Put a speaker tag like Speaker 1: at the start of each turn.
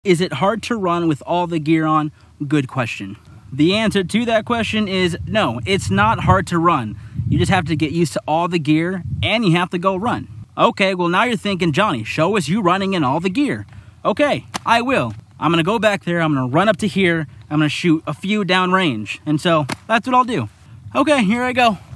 Speaker 1: Is it hard to run with all the gear on? Good question. The answer to that question is no, it's not hard to run. You just have to get used to all the gear and you have to go run. Okay, well now you're thinking, Johnny, show us you running in all the gear. Okay, I will. I'm gonna go back there, I'm gonna run up to here, I'm gonna shoot a few down range. And so that's what I'll do. Okay, here I go.